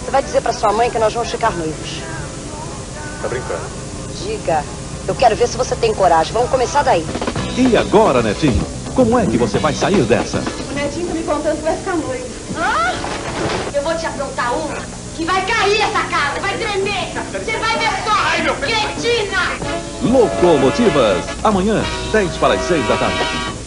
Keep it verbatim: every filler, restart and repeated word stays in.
Você vai dizer pra sua mãe que nós vamos ficar noivos. Tá brincando? Diga. Eu quero ver se você tem coragem. Vamos começar daí. E agora, Netinho? Como é que você vai sair dessa? O Netinho tá me contando que vai ficar noivo. Ah! Eu vou te aprontar uma que vai cair essa casa, vai tremer. Você vai ver só. Ai, meu Cretina! Locomotivas. Amanhã, dez para as seis da tarde.